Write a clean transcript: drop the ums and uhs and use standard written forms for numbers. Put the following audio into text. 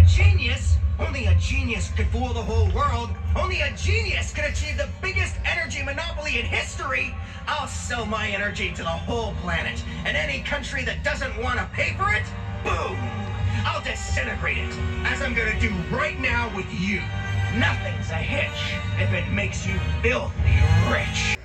genius? Only a genius could fool the whole world. Only a genius could achieve the biggest energy monopoly in history. I'll sell my energy to the whole planet, and any country that doesn't want to pay for it, boom! I'll disintegrate it, as I'm gonna do right now with you. Nothing's a hitch if it makes you filthy rich.